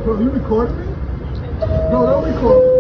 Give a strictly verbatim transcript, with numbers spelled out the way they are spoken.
Bro, you recording me? No, don't record me.